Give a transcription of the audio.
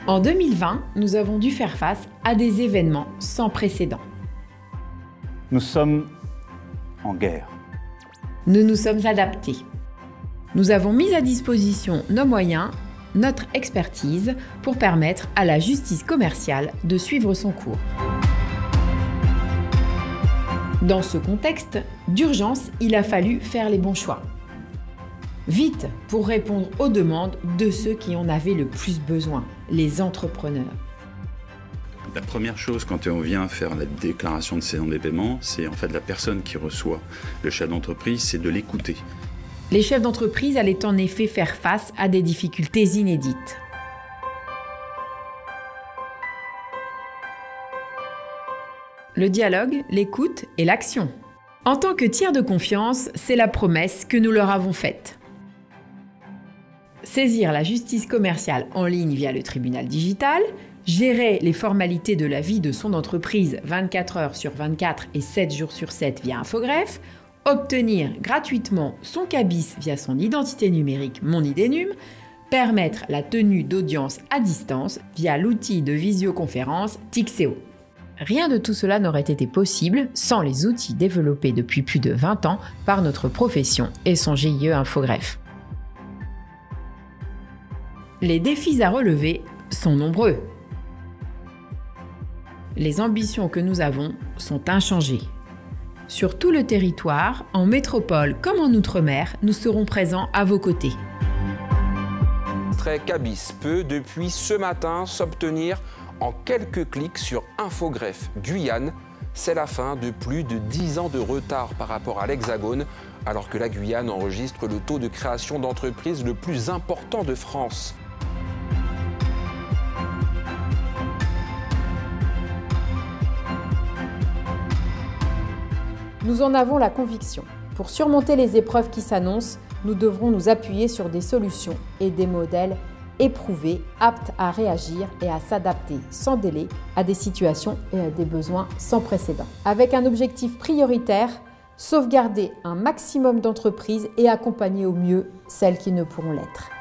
En 2020, nous avons dû faire face à des événements sans précédent. Nous sommes en guerre. Nous nous sommes adaptés. Nous avons mis à disposition nos moyens, notre expertise pour permettre à la justice commerciale de suivre son cours. Dans ce contexte d'urgence, il a fallu faire les bons choix. Vite pour répondre aux demandes de ceux qui en avaient le plus besoin, les entrepreneurs. La première chose quand on vient faire la déclaration de cédant des paiements, c'est en fait la personne qui reçoit le chef d'entreprise, c'est de l'écouter. Les chefs d'entreprise allaient en effet faire face à des difficultés inédites. Le dialogue, l'écoute et l'action. En tant que tiers de confiance, c'est la promesse que nous leur avons faite. Saisir la justice commerciale en ligne via le tribunal digital, gérer les formalités de la vie de son entreprise 24 heures sur 24 et 7 jours sur 7 via Infogreffe, obtenir gratuitement son CABIS via son identité numérique Mon Idénum, permettre la tenue d'audience à distance via l'outil de visioconférence Tixéo. Rien de tout cela n'aurait été possible sans les outils développés depuis plus de 20 ans par notre profession et son GIE Infogreffe. Les défis à relever sont nombreux. Les ambitions que nous avons sont inchangées. Sur tout le territoire, en métropole comme en outre-mer, nous serons présents à vos côtés. CABIS peut depuis ce matin s'obtenir en quelques clics sur Infogreffe Guyane. C'est la fin de plus de 10 ans de retard par rapport à l'Hexagone, alors que la Guyane enregistre le taux de création d'entreprises le plus important de France. Nous en avons la conviction. Pour surmonter les épreuves qui s'annoncent, nous devrons nous appuyer sur des solutions et des modèles éprouvés, aptes à réagir et à s'adapter sans délai à des situations et à des besoins sans précédent. Avec un objectif prioritaire, sauvegarder un maximum d'entreprises et accompagner au mieux celles qui ne pourront l'être.